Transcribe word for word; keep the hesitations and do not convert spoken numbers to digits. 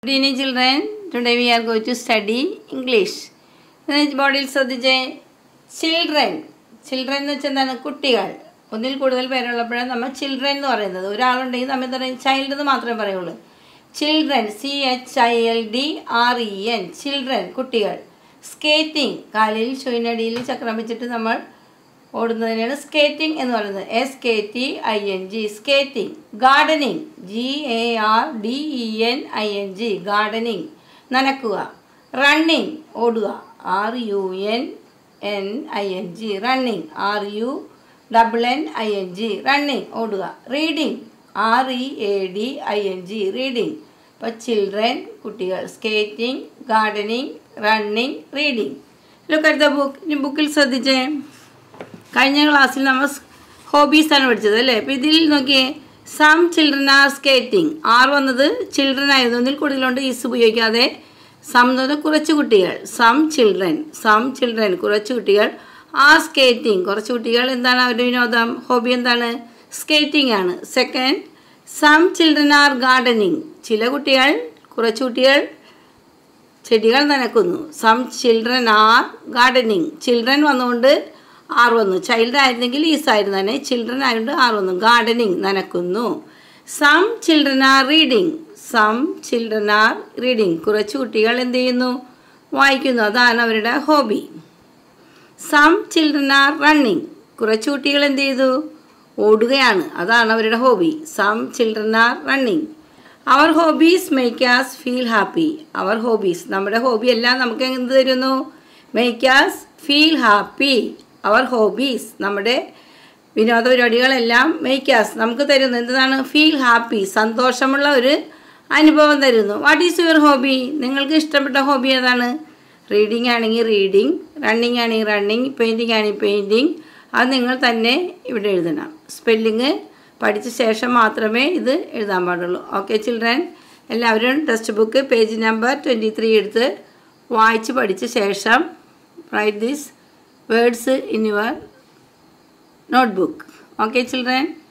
Good evening children. Today we are going to study English. ബോഡിയിൽ ശ്രദ്ധിച്ചേ children children എന്ന് വെച്ചാൽ എന്താണ് കുട്ടികൾ ഒന്നിൽ കൂടുതൽ പേരുള്ളപ്പോഴാണ് നമ്മൾ ചിൽഡ്രൻ എന്ന് പറയുന്നത് ഒരാളുണ്ടെങ്കിൽ നമ്മൾ എന്താ പറയുക ചൈൽഡ് എന്ന് മാത്രമേ പറയുള്ളൂ children C H I L D R E N children കുട്ടികൾ സ്കേറ്റിംഗ് കാലിൽ ഷൂവിനടിയിൽ ചക്രം വെച്ചിട്ട് നമ്മൾ ഓടുന്നതിനാണ് സ്കേറ്റിംഗ് എന്ന് പറയുന്നത് S K T I N G skating gardening G A R D E N I N G gardening നനക്കുക റണ്ണിങ് ഓടുക R U N N I N G running R U double N I N G running ഓടുക reading R E A D I N G reading ഇപ്പോൾ children കുട്ടികൾ skating gardening running reading look at the book ഇനി ബുക്കിൽ ശ്രദ്ധിച്ചേ കഴിഞ്ഞ ക്ലാസ്സിൽ നമ്മൾ ഹോബീസാണ് പഠിച്ചത് അല്ലേ അപ്പോൾ ഇതിൽ നോക്കിയേ some children are skating are വന്നത് ചിൽഡ്രൻ ആയിരുന്നു ഒന്നിൽ കൂടുതലുണ്ട് ഈസ് ഉപയോഗിക്കാതെ സം എന്ന് പറഞ്ഞാൽ കുറച്ച് കുട്ടികൾ സം ചിൽഡ്രൻ സം ചിൽഡ്രൻ കുറച്ച് കുട്ടികൾ ആർ സ്കേറ്റിംഗ് കുറച്ച് കുട്ടികൾ എന്താണ് അവരുടെ വിനോദം ഹോബി എന്താണ് സ്കേറ്റിംഗ് ആണ് second some children are gardening ചില കുട്ടികൾ കുറച്ച് കുട്ടികൾ ചെടികൾ നനക്കുന്നു some children are gardening children വന്നുകൊണ്ട് ആർ വന്നു ചൈൽഡ് ആയിരുന്നെങ്കിൽ ഈസ് ആയിരുന്നു തന്നെ ചിൽഡ്രൻ ആയതുകൊണ്ട് ആർ വന്നു ഗാർഡനിങ് നനക്കുന്നു some children are reading some children are reading കുറച്ച് കുട്ടികൾ എന്ത് ചെയ്യുന്നു വായിക്കുന്നു അതാണ് അവരുടെ hobby some children are running കുറച്ച് കുട്ടികൾ എന്ത് ചെയ്തു ഓടുകയാണ് അതാണ് അവരുടെ hobby some children are running our hobbies make us feel happy our hobbies നമ്മുടെ ഹോബി എല്ലാം നമുക്ക് എന്ത് തരുന്നു make us feel happy our hobbies നമ്മുടെ വിനോദ പരിപാടികളെല്ലാം മേക്കാസ് നമുക്ക് തരുന്നു എന്താണ് ഫീൽ ഹാപ്പി സന്തോഷമുള്ള ഒരു അനുഭവം തരുന്നു വാട്ട് ഈസ് യുവർ ഹോബി നിങ്ങൾക്ക് ഇഷ്ടപ്പെട്ട ഹോബി ഏതാണ് റീഡിംഗ് ആണെങ്കിൽ റീഡിങ് റണ്ണിങ് ആണെങ്കിൽ റണ്ണിങ് പെയിൻറ്റിങ് ആണെങ്കിൽ പെയിൻറ്റിങ് അത് നിങ്ങൾ തന്നെ ഇവിടെ എഴുതണം സ്പെല്ലിങ് പഠിച്ച ശേഷം മാത്രമേ ഇത് എഴുതാൻ പാടുള്ളൂ ഓക്കെ ചിൽഡ്രൻ എല്ലാവരും text book page number twenty three എടുത്ത് വായിച്ച് പഠിച്ച ശേഷം write this words in your notebook. Okay children.